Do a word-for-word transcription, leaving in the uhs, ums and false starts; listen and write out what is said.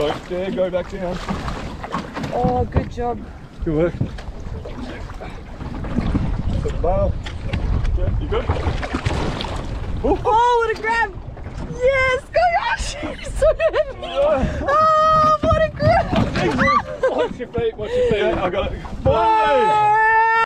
Sorry, there, go back down. Oh, good job. Good work. Put the bail. Yeah, you good?